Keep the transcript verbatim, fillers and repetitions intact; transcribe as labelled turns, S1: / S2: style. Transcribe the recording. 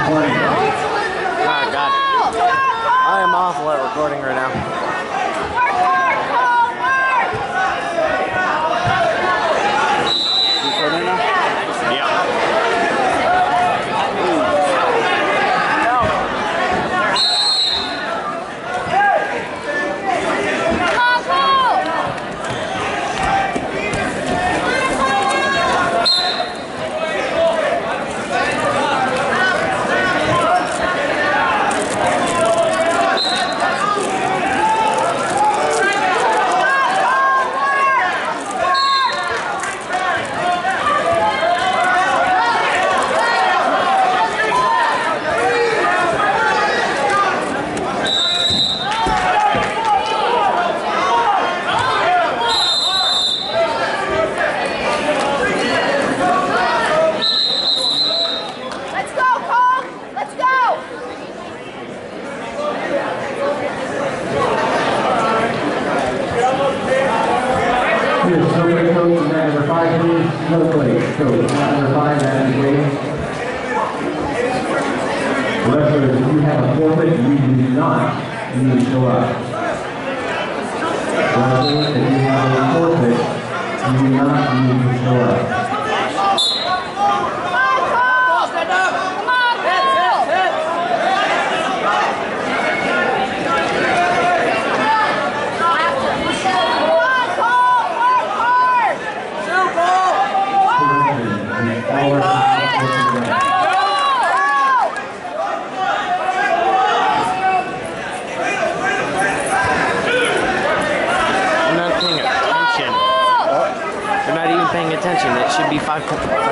S1: Oh, God. I am awful at recording right now. Recording now? Yeah.
S2: Number five, please. No place. Coach. Number five, that is Wade. Wrestlers, if you have a forfeit, you do not need to show up. Wrestlers, if you have a forfeit, you do not need to show up.
S1: Attention. It should be five points.